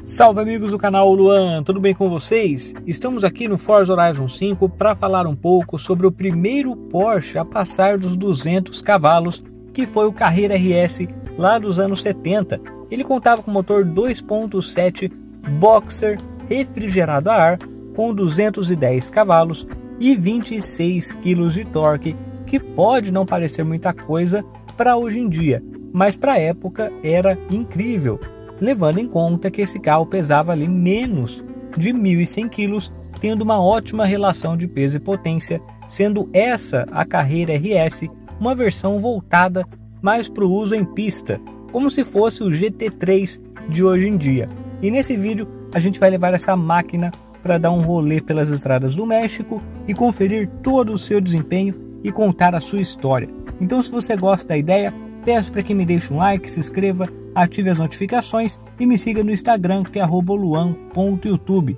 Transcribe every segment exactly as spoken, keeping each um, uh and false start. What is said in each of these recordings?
Salve amigos do canal Luan, tudo bem com vocês? Estamos aqui no Forza Horizon cinco para falar um pouco sobre o primeiro Porsche a passar dos duzentos cavalos, que foi o Carrera R S lá dos anos setenta. Ele contava com motor dois ponto sete Boxer refrigerado a ar com duzentos e dez cavalos e vinte e seis quilos de torque, que pode não parecer muita coisa para hoje em dia, mas para a época era incrível, levando em conta que esse carro pesava ali menos de mil e cem quilos, tendo uma ótima relação de peso e potência, sendo essa a Carrera R S uma versão voltada mais para o uso em pista, como se fosse o G T três de hoje em dia. E nesse vídeo a gente vai levar essa máquina para dar um rolê pelas estradas do México e conferir todo o seu desempenho e contar a sua história. Então, se você gosta da ideia, peço para que me deixe um like, se inscreva, ative as notificações e me siga no Instagram, que é arroba luan ponto youtube.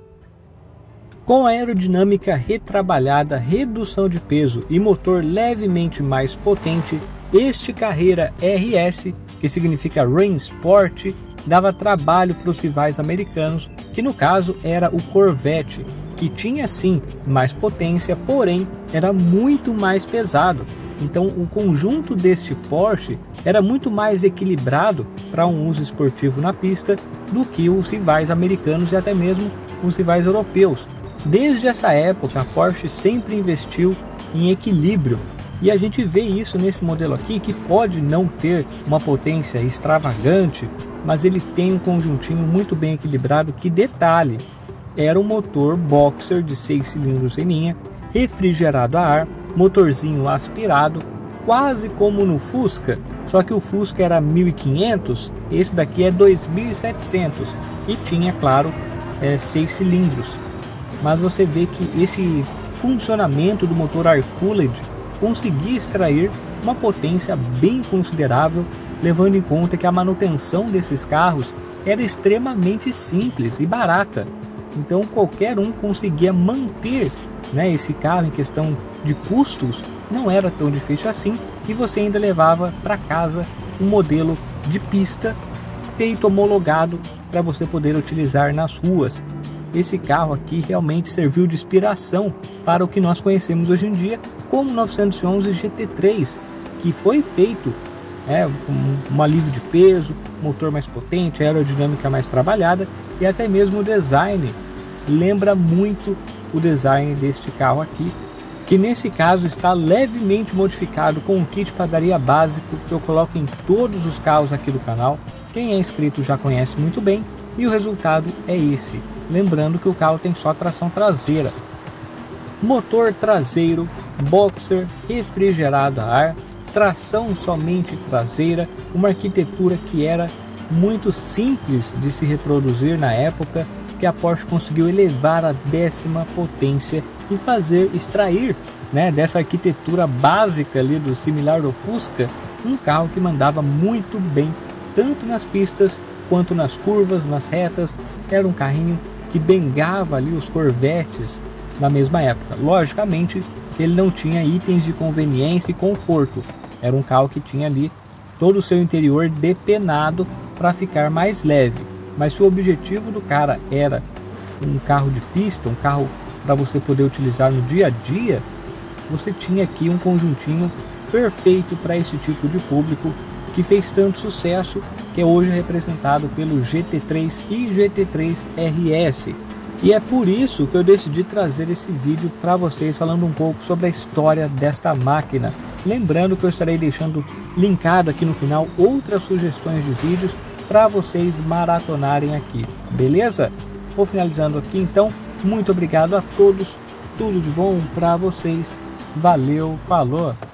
Com aerodinâmica retrabalhada, redução de peso e motor levemente mais potente, este Carrera R S, que significa Rain Sport, dava trabalho para os rivais americanos, que no caso era o Corvette, que tinha sim mais potência, porém era muito mais pesado. Então o conjunto deste Porsche era muito mais equilibrado para um uso esportivo na pista do que os rivais americanos e até mesmo os rivais europeus. Desde essa época a Porsche sempre investiu em equilíbrio, e a gente vê isso nesse modelo aqui, que pode não ter uma potência extravagante, mas ele tem um conjuntinho muito bem equilibrado. Que detalhe, era um motor Boxer de seis cilindros em linha, refrigerado a ar, motorzinho aspirado, quase como no Fusca, só que o Fusca era mil e quinhentos, esse daqui é dois mil e setecentos e tinha, claro, é, seis cilindros. Mas você vê que esse funcionamento do motor Air-Cooled conseguia extrair uma potência bem considerável, levando em conta que a manutenção desses carros era extremamente simples e barata. Então qualquer um conseguia manter, né, esse carro. Em questão de custos não era tão difícil assim, e você ainda levava para casa um modelo de pista feito, homologado, para você poder utilizar nas ruas. Esse carro aqui realmente serviu de inspiração para o que nós conhecemos hoje em dia como novecentos e onze G T três, que foi feito é, com um alívio de peso, motor mais potente, aerodinâmica mais trabalhada, e até mesmo o design lembra muito o design deste carro aqui, que nesse caso está levemente modificado com um kit padaria básico que eu coloco em todos os carros aqui do canal. Quem é inscrito já conhece muito bem, e o resultado é esse. Lembrando que o carro tem só tração traseira, motor traseiro Boxer refrigerado a ar, tração somente traseira, uma arquitetura que era muito simples de se reproduzir na época, que a Porsche conseguiu elevar a décima potência e fazer extrair, né, dessa arquitetura básica ali do similar do Fusca, um carro que mandava muito bem tanto nas pistas quanto nas curvas, nas retas. Era um carrinho que bengava ali os Corvettes na mesma época. Logicamente ele não tinha itens de conveniência e conforto, era um carro que tinha ali todo o seu interior depenado para ficar mais leve. Mas se o objetivo do cara era um carro de pista, um carro para você poder utilizar no dia a dia, você tinha aqui um conjuntinho perfeito para esse tipo de público, que fez tanto sucesso, que é hoje representado pelo G T três e G T três R S. E é por isso que eu decidi trazer esse vídeo para vocês, falando um pouco sobre a história desta máquina. Lembrando que eu estarei deixando linkado aqui no final outras sugestões de vídeos para vocês maratonarem aqui, beleza? Vou finalizando aqui então. Muito obrigado a todos, tudo de bom para vocês, valeu, falou!